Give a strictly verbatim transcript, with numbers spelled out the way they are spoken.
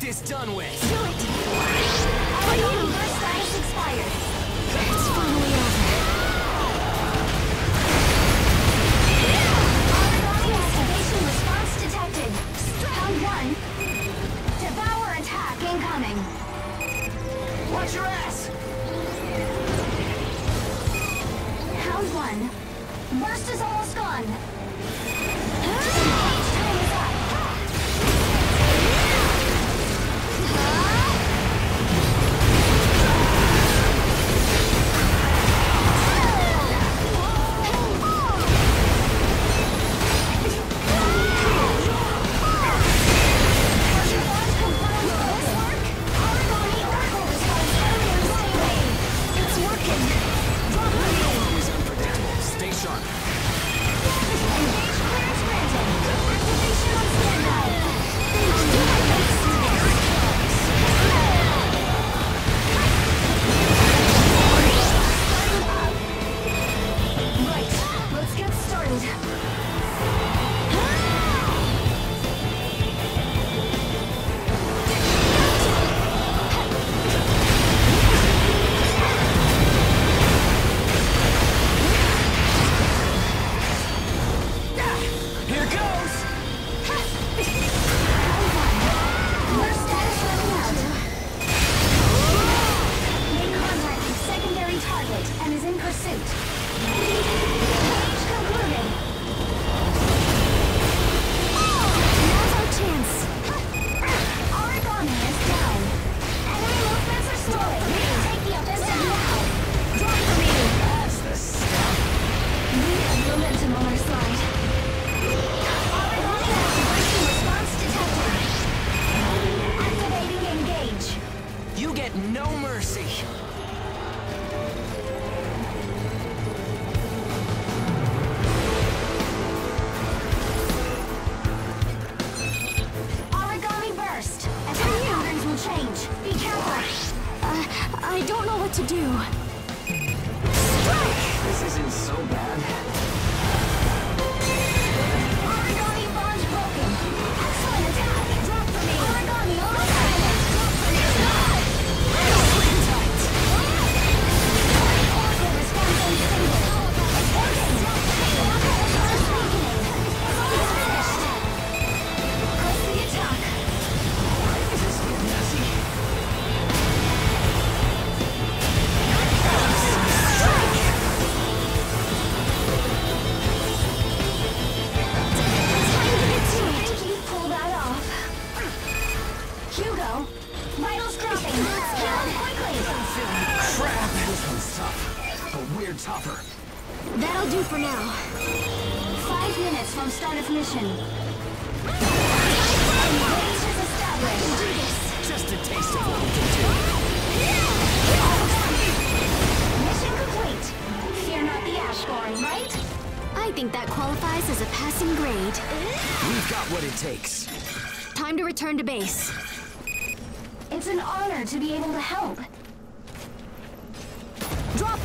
this done with. Do it! Origami burst status expired. It's finally over. Origami activation response detected. Round one. Devour attack incoming. Watch your ass! Round one. Burst is almost gone. No mercy. Origami burst. Attack patterns will change. Be careful. Uh, I don't know what to do. Strike! This isn't so bad. Origami bond broken. Excellent attack. Drop for me. Origami almost silent. Drop for me. Tougher. That'll do for now. Five minutes from start of mission. Base is established. Do this. Just a taste of what we can do. Mission complete. Fear not the Ashborn, right? I think that qualifies as a passing grade. We've got what it takes. Time to return to base. It's an honor to be able to help. Drop